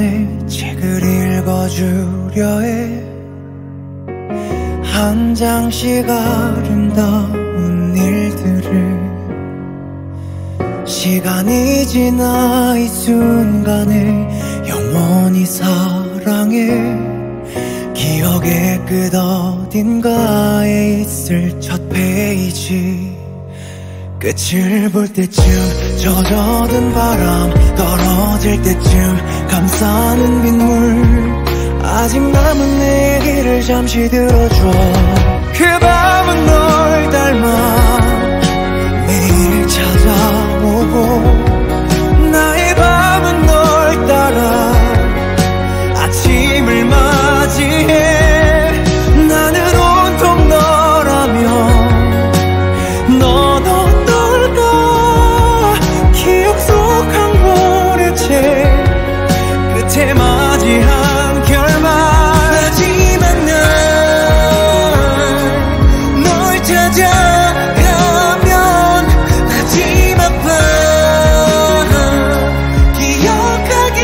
시간에 책을 읽어주려 해. 한 장씩 아름다운 일들을 시간이 지나 이 순간을 영원히 사랑해. 기억의 끝 어딘가에 있을 첫 페이지. 끝을 볼 때쯤 젖어든 바람 떨어질 때쯤 감싸는 빗물. 아직 남은 내 길을 잠시 들어줘. 그 밤은 널 닮아 매일 찾아오고 나의 밤은 널 따라 아침을 맞이해. 나는 온통 너라면 너도 어떨까. 기억 속 한 권의 책 끝에 맞이한 결말. 하지만 난 널 찾아가면 마지막 밤 기억하기.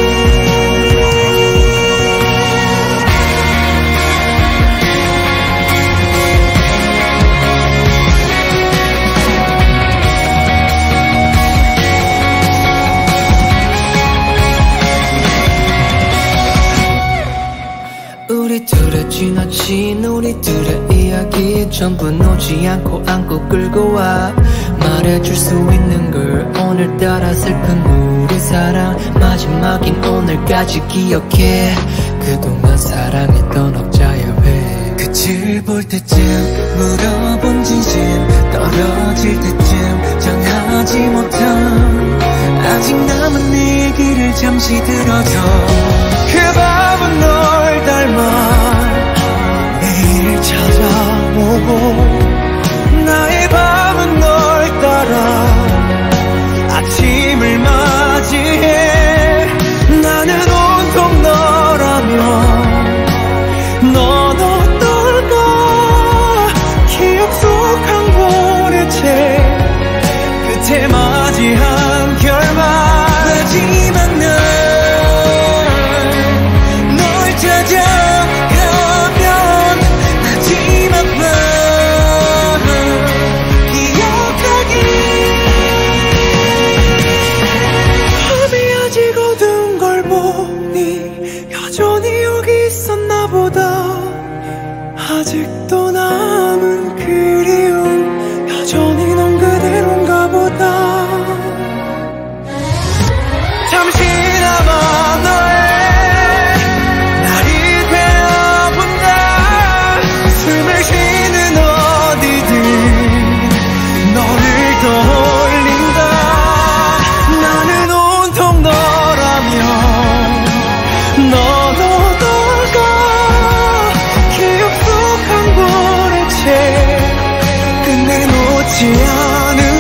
우리 둘의 지나친 우리 둘의 이야기 전부 놓지 않고 안고 끌고 와. 말해줄 수 있는 걸 오늘따라 슬픈 우리 사랑. 마지막인 오늘까지 기억해. 그동안 사랑했던 억자의 회. 끝을 볼 때쯤 물어본 진심 떨어질 때쯤 전하지 못한 아직 남은 내 길을 잠시 들어줘. 그 밤은 널 닮아 매일 찾아오고 나의 밤은 널 따라 아침을 맞이해. 나는 온통 너라면 너도 어떨까. 기억 속 한 권의 책 끝에 맞이한 결말. 하지만 난 널 찾아가면 마지막 밤 기억하기. 밤이 아직 어두운 걸 보니 여전히 여기 있었나 보다. 아직도 남은 그리움 여전히 넌 그대로인가 보다. 잠시나마 너의 날이 되어본다. 숨을 쉬는 어디든 너를 떠올린다. 나는 온통 너라면 너도 어떨까. 기억 속 한 권의 책 끝내 놓지 않은